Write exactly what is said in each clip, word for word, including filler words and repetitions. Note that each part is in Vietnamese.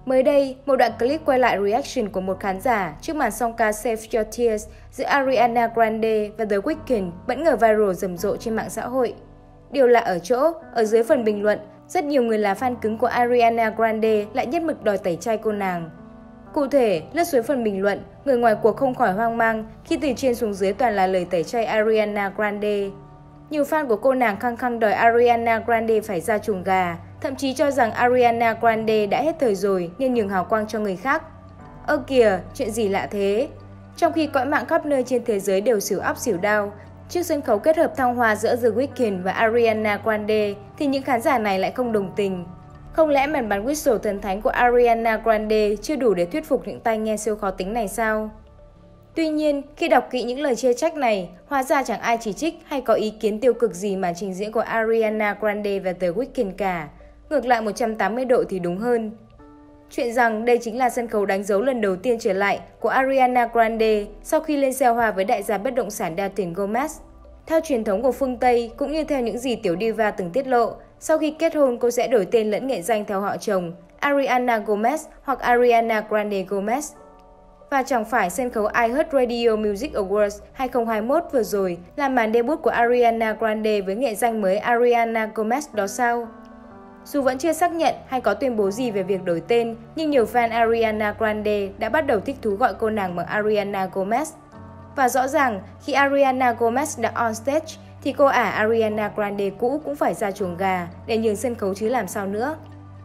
Mới đây, một đoạn clip quay lại reaction của một khán giả trước màn song ca Save Your Tears giữa Ariana Grande và The Weeknd bất ngờ viral rầm rộ trên mạng xã hội. Điều lạ ở chỗ, ở dưới phần bình luận, rất nhiều người là fan cứng của Ariana Grande lại nhất mực đòi tẩy chay cô nàng. Cụ thể, lướt xuống phần bình luận, người ngoài cuộc không khỏi hoang mang khi từ trên xuống dưới toàn là lời tẩy chay Ariana Grande. Nhiều fan của cô nàng khăng khăng đòi Ariana Grande phải ra chuồng gà, thậm chí cho rằng Ariana Grande đã hết thời rồi nên nhường hào quang cho người khác. Ơ kìa, chuyện gì lạ thế? Trong khi cõi mạng khắp nơi trên thế giới đều xỉu ắp xỉu đau, trước sân khấu kết hợp thăng hoa giữa The Weeknd và Ariana Grande thì những khán giả này lại không đồng tình. Không lẽ màn bắn whistle thần thánh của Ariana Grande chưa đủ để thuyết phục những tai nghe siêu khó tính này sao? Tuy nhiên, khi đọc kỹ những lời chê trách này, hóa ra chẳng ai chỉ trích hay có ý kiến tiêu cực gì màn trình diễn của Ariana Grande và The Weeknd cả. Ngược lại một trăm tám mươi độ thì đúng hơn. Chuyện rằng đây chính là sân khấu đánh dấu lần đầu tiên trở lại của Ariana Grande sau khi lên xe hoa với đại gia bất động sản Dalton Gomez. Theo truyền thống của phương Tây, cũng như theo những gì tiểu diva từng tiết lộ, sau khi kết hôn cô sẽ đổi tên lẫn nghệ danh theo họ chồng, Ariana Gomez hoặc Ariana Grande Gomez. Và chẳng phải sân khấu iHeartRadio Music Awards hai không hai mốt vừa rồi là màn debut của Ariana Grande với nghệ danh mới Ariana Gomez đó sao? Dù vẫn chưa xác nhận hay có tuyên bố gì về việc đổi tên, nhưng nhiều fan Ariana Grande đã bắt đầu thích thú gọi cô nàng bằng Ariana Gomez. Và rõ ràng, khi Ariana Gomez đã on stage, thì cô ả Ariana Grande cũ cũng phải ra chuồng gà để nhường sân khấu chứ làm sao nữa.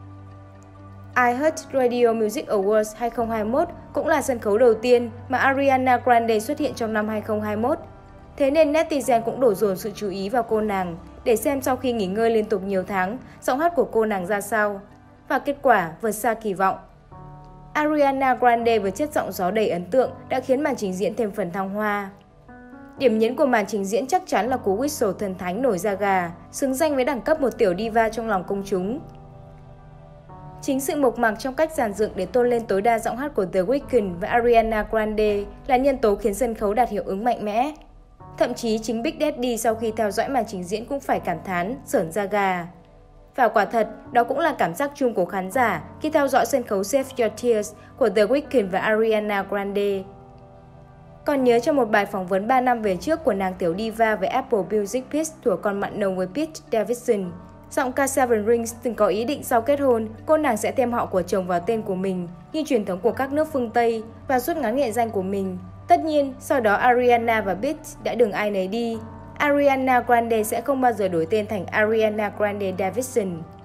iHeartRadio Music Awards hai không hai mốt cũng là sân khấu đầu tiên mà Ariana Grande xuất hiện trong năm hai không hai mốt. Thế nên netizen cũng đổ dồn sự chú ý vào cô nàng để xem sau khi nghỉ ngơi liên tục nhiều tháng, giọng hát của cô nàng ra sao. Và kết quả vượt xa kỳ vọng. Ariana Grande với chất giọng gió đầy ấn tượng đã khiến màn trình diễn thêm phần thăng hoa. Điểm nhấn của màn trình diễn chắc chắn là cú whistle thần thánh nổi da gà, xứng danh với đẳng cấp một tiểu diva trong lòng công chúng. Chính sự mộc mạc trong cách dàn dựng để tôn lên tối đa giọng hát của The Weeknd và Ariana Grande là nhân tố khiến sân khấu đạt hiệu ứng mạnh mẽ. Thậm chí chính Big Daddy sau khi theo dõi màn trình diễn cũng phải cảm thán, sởn da gà. Và quả thật, đó cũng là cảm giác chung của khán giả khi theo dõi sân khấu Save Your Tears của The Weeknd và Ariana Grande. Còn nhớ trong một bài phỏng vấn ba năm về trước của nàng tiểu diva với Apple Music Piece thủa còn mặn nồng với Pete Davidson, giọng ca Seven Rings từng có ý định sau kết hôn, cô nàng sẽ thêm họ của chồng vào tên của mình, như truyền thống của các nước phương Tây, và rút ngắn nghệ danh của mình. Tất nhiên, sau đó Ariana và Pete đã đường ai nấy đi. Ariana Grande sẽ không bao giờ đổi tên thành Ariana Grande Davidson.